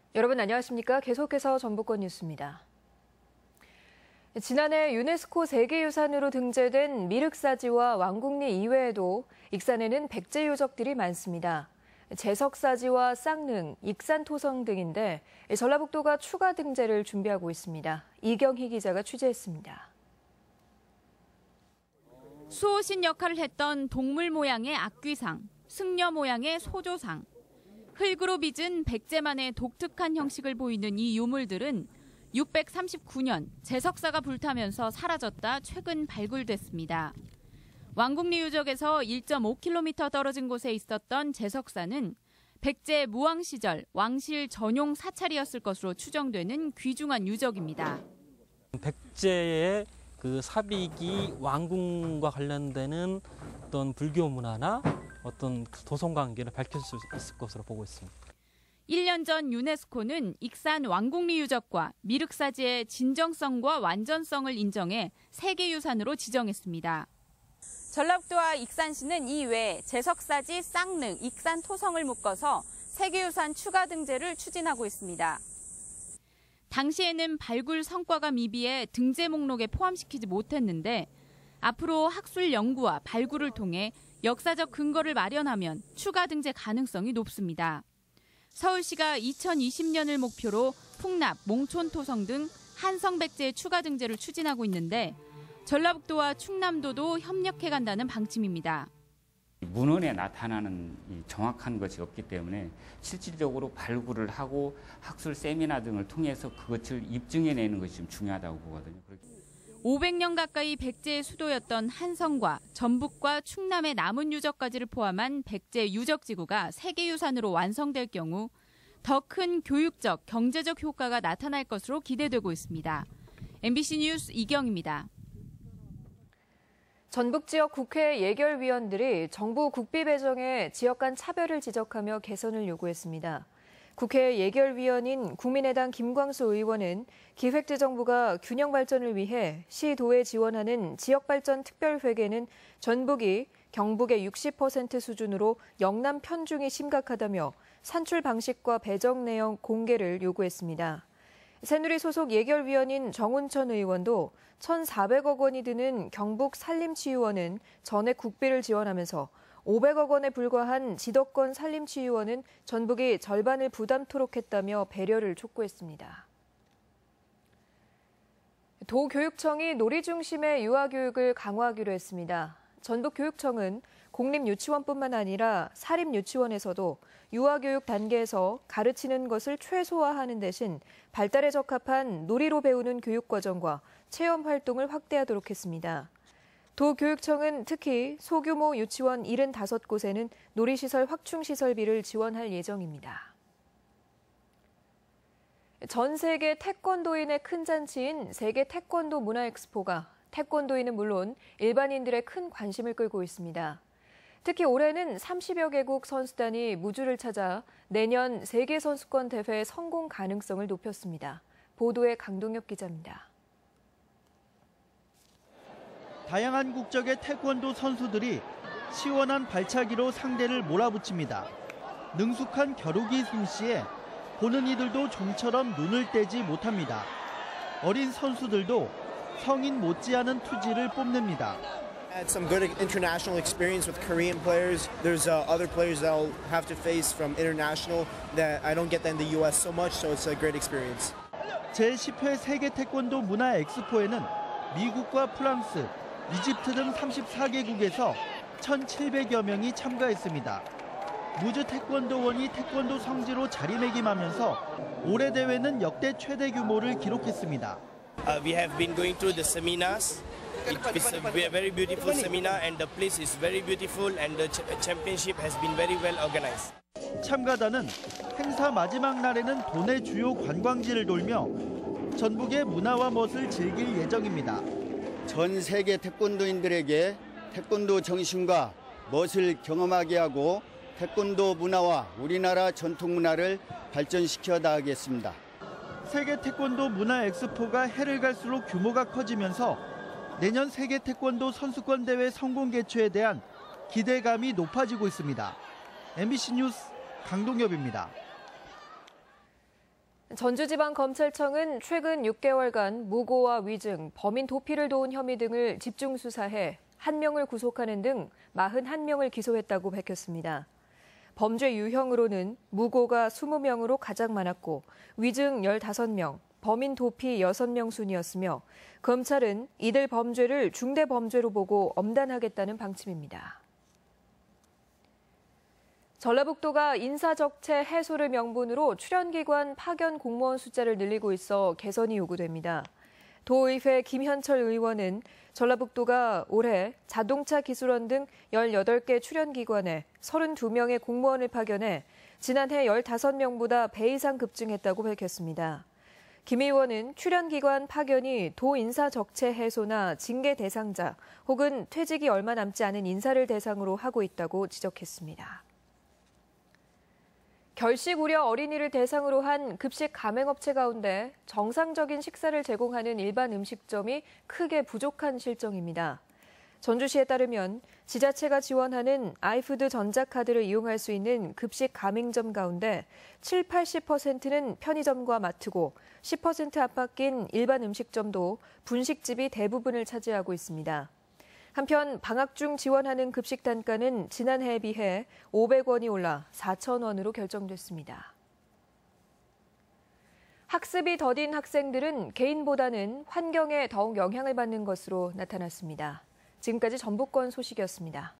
여러분 안녕하십니까? 계속해서 전북권 뉴스입니다. 지난해 유네스코 세계유산으로 등재된 미륵사지와 왕궁리 이외에도 익산에는 백제 유적들이 많습니다. 제석사지와 쌍능, 익산토성 등인데 전라북도가 추가 등재를 준비하고 있습니다. 이경희 기자가 취재했습니다. 수호신 역할을 했던 동물 모양의 악귀상, 승려 모양의 소조상, 흙으로 빚은 백제만의 독특한 형식을 보이는 이 유물들은 639년 제석사가 불타면서 사라졌다 최근 발굴됐습니다. 왕궁리 유적에서 1.5km 떨어진 곳에 있었던 제석사는 백제 무왕 시절 왕실 전용 사찰이었을 것으로 추정되는 귀중한 유적입니다. 백제의 그 사비기 왕궁과 관련되는 어떤 불교 문화나 어떤 도성 관계를 밝힐 수 있을 것으로 보고 있습니다. 1년 전 유네스코는 익산 왕궁리 유적과 미륵사지의 진정성과 완전성을 인정해 세계유산으로 지정했습니다. 전라북도와 익산시는 이외에 제석사지, 쌍능, 익산토성을 묶어서 세계유산 추가 등재를 추진하고 있습니다. 당시에는 발굴 성과가 미비해 등재 목록에 포함시키지 못했는데 앞으로 학술 연구와 발굴을 통해 역사적 근거를 마련하면 추가 등재 가능성이 높습니다. 서울시가 2020년을 목표로 풍납, 몽촌토성 등 한성백제의 추가 등재를 추진하고 있는데 전라북도와 충남도도 협력해간다는 방침입니다. 문헌에 나타나는 정확한 것이 없기 때문에 실질적으로 발굴을 하고 학술 세미나 등을 통해서 그것을 입증해내는 것이 좀 중요하다고 보거든요. 500년 가까이 백제의 수도였던 한성과 전북과 충남의 남은 유적까지를 포함한 백제 유적지구가 세계유산으로 완성될 경우 더 큰 교육적, 경제적 효과가 나타날 것으로 기대되고 있습니다. MBC 뉴스 이경입니다. 전북 지역 국회 예결위원들이 정부 국비 배정에 지역 간 차별을 지적하며 개선을 요구했습니다. 국회 예결위원인 국민의당 김광수 의원은 기획재정부가 균형 발전을 위해 시, 도에 지원하는 지역발전 특별회계는 전북이 경북의 60% 수준으로 영남 편중이 심각하다며 산출 방식과 배정 내용 공개를 요구했습니다. 새누리 소속 예결위원인 정운천 의원도 1,400억 원이 드는 경북 산림치유원은 전액 국비를 지원하면서 500억 원에 불과한 지덕권 산림치유원은 전북이 절반을 부담토록 했다며 배려를 촉구했습니다. 도교육청이 놀이 중심의 유아교육을 강화하기로 했습니다. 전북교육청은 공립유치원뿐만 아니라 사립유치원에서도 유아교육 단계에서 가르치는 것을 최소화하는 대신 발달에 적합한 놀이로 배우는 교육과정과 체험 활동을 확대하도록 했습니다. 도교육청은 특히 소규모 유치원 75곳에는 놀이시설 확충시설비를 지원할 예정입니다. 전 세계 태권도인의 큰 잔치인 세계 태권도 문화엑스포가 태권도인은 물론 일반인들의 큰 관심을 끌고 있습니다. 특히 올해는 30여 개국 선수단이 무주를 찾아 내년 세계선수권 대회 성공 가능성을 높였습니다. 보도에 강동엽 기자입니다. 다양한 국적의 태권도 선수들이 시원한 발차기로 상대를 몰아붙입니다. 능숙한 겨루기 솜씨에 보는 이들도 좀처럼 눈을 떼지 못합니다. 어린 선수들도 성인 못지않은 투지를 뽐냅니다. I had some good international experience with Korean players. There's other players that I'll have to face from international that I don't get that in the US so much, so it's a great experience. 제10회 세계 태권도 문화 엑스포에는 미국과 프랑스, 이집트 등 34개국에서 1,700여 명이 참가했습니다. 무주 태권도원이 태권도 성지로 자리매김하면서 올해 대회는 역대 최대 규모를 기록했습니다. We have been going through the seminars. It's a very beautiful seminar and the place is very beautiful and the championship has been very well organized. 참가단은 행사 마지막 날에는 도내 주요 관광지를 돌며 전북의 문화와 멋을 즐길 예정입니다. 전 세계 태권도인들에게 태권도 정신과 멋을 경험하게 하고 태권도 문화와 우리나라 전통 문화를 발전시켜 나가겠습니다. 세계 태권도 문화 엑스포가 해를 갈수록 규모가 커지면서 내년 세계 태권도 선수권 대회 성공 개최에 대한 기대감이 높아지고 있습니다. MBC 뉴스 강동엽입니다. 전주지방검찰청은 최근 6개월간 무고와 위증, 범인 도피를 도운 혐의 등을 집중 수사해 1명을 구속하는 등 41명을 기소했다고 밝혔습니다. 범죄 유형으로는 무고가 20명으로 가장 많았고 위증 15명, 범인 도피 6명 순이었으며 검찰은 이들 범죄를 중대범죄로 보고 엄단하겠다는 방침입니다. 전라북도가 인사적체 해소를 명분으로 출연기관 파견 공무원 숫자를 늘리고 있어 개선이 요구됩니다. 도의회 김현철 의원은 전라북도가 올해 자동차 기술원 등 18개 출연기관에 32명의 공무원을 파견해 지난해 15명보다 배 이상 급증했다고 밝혔습니다. 김 의원은 출연기관 파견이 도 인사적체 해소나 징계 대상자 혹은 퇴직이 얼마 남지 않은 인사를 대상으로 하고 있다고 지적했습니다. 결식 우려 어린이를 대상으로 한 급식 가맹업체 가운데 정상적인 식사를 제공하는 일반 음식점이 크게 부족한 실정입니다. 전주시에 따르면 지자체가 지원하는 아이푸드 전자카드를 이용할 수 있는 급식 가맹점 가운데 70-80%는 편의점과 마트고 10% 안팎인 일반 음식점도 분식집이 대부분을 차지하고 있습니다. 한편 방학 중 지원하는 급식 단가는 지난해에 비해 500원이 올라 4,000원으로 결정됐습니다. 학습이 더딘 학생들은 개인보다는 환경에 더욱 영향을 받는 것으로 나타났습니다. 지금까지 전북권 소식이었습니다.